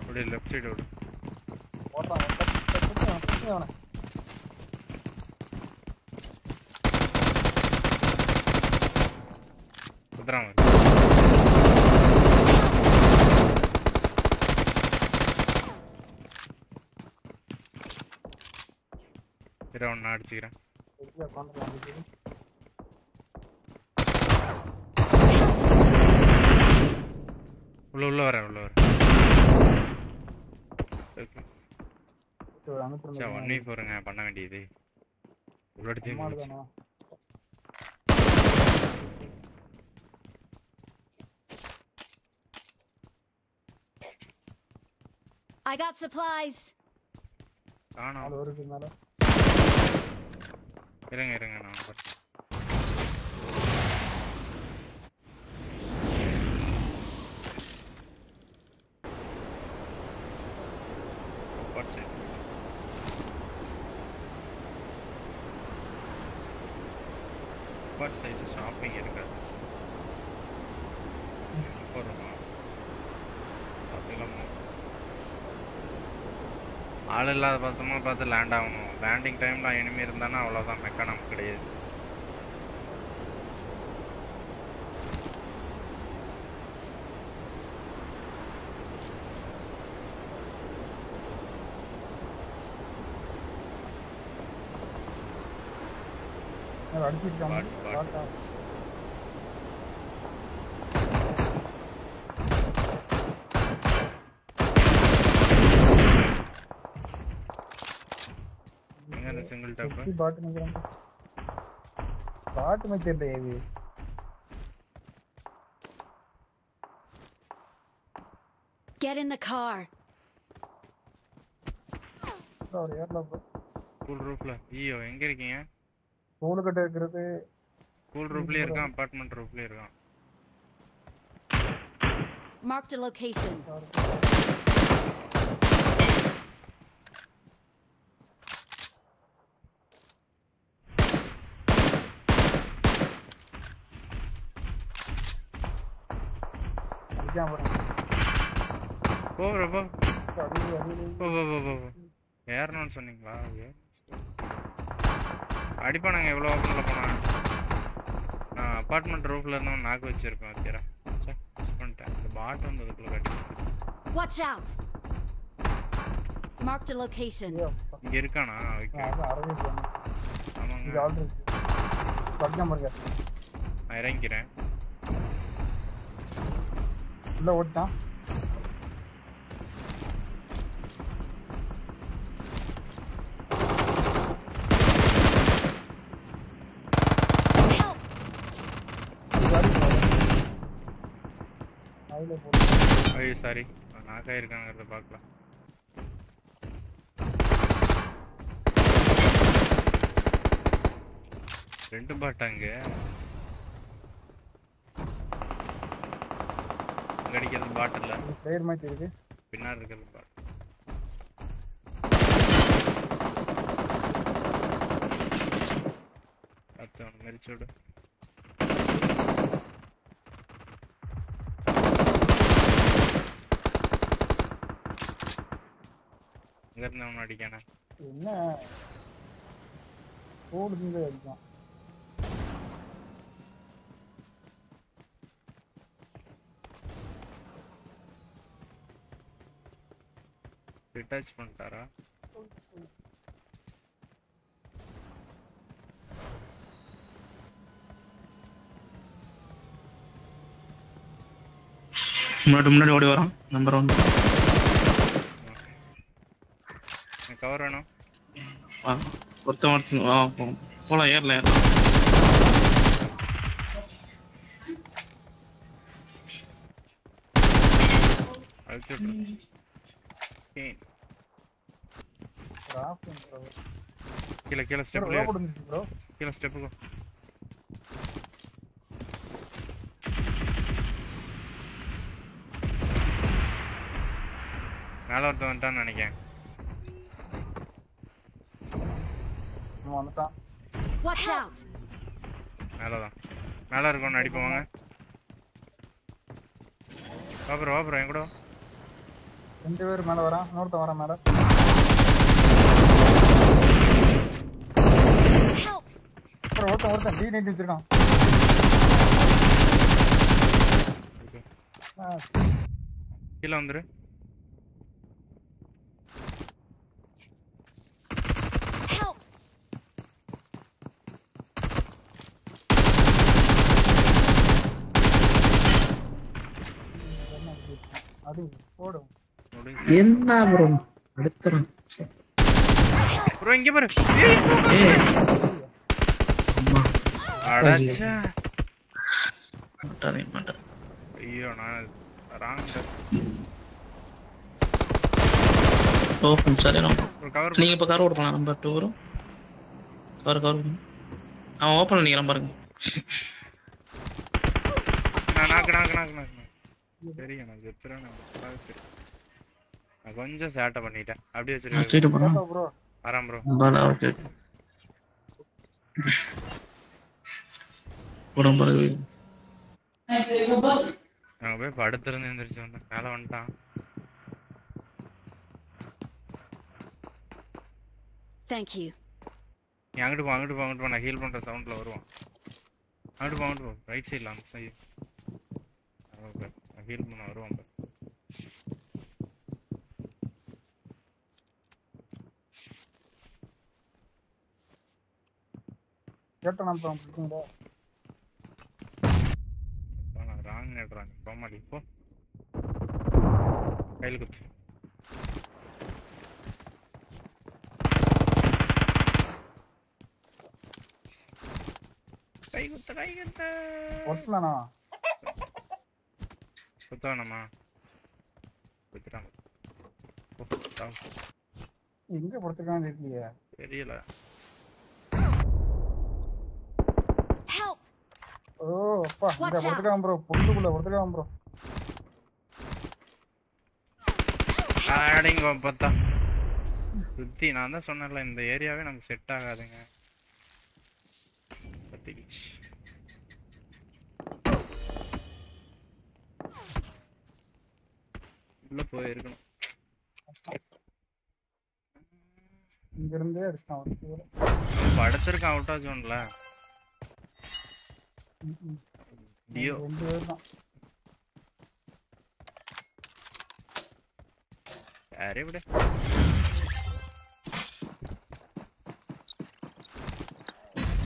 அப்படியே left side ஓடு. ஓடுறான் அவனை. குதிராம இரு அவனை அடிச்சுக்கிறேன். உள்ள வரேன். சரி 1v4ங்க பண்ண வேண்டியது. உள்ளடி தேங்க. I got supplies. காணோம். அது ஒரு மேல. இருங்க நான் What side shopping இருக்காது. போறோமா? பாத்தீங்களா? ஆள் இல்லாத பக்கமா பார்த்து லேண்ட் ஆகணும். லேண்டிங் டைம்ல எனிமி இருந்தானா அவ்வளவுதான், மெக்கானம் கிடையாது. सिंगल टैप पे बाट में चल रही है ये Get in the car. और यार लो கூல் ரூஃப்ல ஐயோ எங்க இருக்கீங்க? கூல் கட்ட இருக்குது. கூல் ரூஃப்லயே இருக்கான், அபார்ட்மெண்ட் ரூஃப்லயே இருக்கான். Marked a location. ஏறணும்னு சொன்னீங்களா? அடிப்பானாங்க எவ்வளோ ஓப்பனில் போனாங்க. நான் அப்பார்ட்மெண்ட் ரூஃபில் இருந்தவன் நாக்கு வச்சிருப்பேன். வச்சுறேன் பண்ணிட்டேன். இந்த பாட் வந்ததுக்குள்ள கட்டி. Watch out. Marked a location. இங்க இருக்கானா? ஓகே ஆமாங்க. நான் இறங்கிறேன். உள்ள ஓட்டான். ஐயோ சாரி, நாக்கா இருக்காங்கிறத பார்க்கலாம். ரெண்டு பாட்டாங்க அடிக்கிறது பாட்டில் பிளேயர் மேட்ச் இருக்கு. பின்னாடி இருக்கிறது பாட். அத்தவன் மெரிச்சோடு இங்க இருந்து அவன் அடிக்கானே. என்ன ஓடுதுங்க அடிச்சான். டிட்டாச் பண்ணிட்டாரா? முன்னாடி ஓடி வரான். நம்பர் 1 கவர் வேணும். ஒருத்தன் போலாம். ஏறலாம் கீழே ஸ்டெப்புக்கு மேல ஒருத்தன் வந்துட்டான்னு நினைக்கிறேன். Watch out. மேலதான் மேல இருக்கோன்னு அடிப்போங்க. வாப்புறோம் என் கூட 2 பேர் மேல வரான், இன்னொருத்தன் வரான் மேல. Help! அப்புறம் ஒருத்தன் D90 வச்சிருக்கான். கீழே வந்துரு. Help! அடி போடும். என்ன ப்ரோ அடுத்துறேன். ப்ரோ இங்க பாரு. ஏய் அம்மா அடச்சே. மாட்டேன். ஐயோ நான் ராங்க. ஓபன் சரி நான். ஒரு கவர் நீங்க இப்ப கவர் கொடுக்கலாம் நம்பர் 2 வரும். கவர் அவன் ஓபன் பண்ணிக்கிறான் பாருங்க. நான் சரி எனக்கு எத்தனை நான் கொஞ்சம் சேட்டை பண்ணிட்டேன். அப்படியே வச்சிருக்கேன். சீட்டு போறோம். ப்ரோ ஆறாம் ப்ரோ. பாலா ஓகே. போறோம் பாரு. நான் போய் படுத்துருந்து எந்திரிச்சு வந்தேன். மேலே வந்துட்டான். Thank you. நீ அங்கிட்டு போ நான் ஹீல் பண்ற சவுண்ட்ல வருவான். அங்கிட்டு போ ரைட் சைடுல அந்த சைடு. நான் ஹீல் பண்ண வருவான் பாரு. கேட்ட நம்ம பிடிக்குங்களா? நான் ராங் நேட்றாங்க. போமாடி போ. கையில குத்து. கை குத்த. ஒட்டலனா? குத்தானமா? குத்துறான். எங்க படுத்துக்கான்னு தெரியலையே. தெரியல. Help! ஓ அப்பா இங்க படுத்துக்கான் ப்ரோ. புல்லுக்குள்ள படுத்துக்கான் ப்ரோ. ஆடிங்க பார்த்தா சுத்தி நான் தான் சொன்னேன்ல இந்த ஏரியாவே நமக்கு செட் ஆகாதுங்க. பத்திக்கிச்சு. உள்ள போயிருக்கணும். இங்க இருந்தே அடிச்சான். படுத்திருக்கான் அவுட் ஆஃப் ஜோன்ல. டியோ 2 பேர் தான். யாரே விட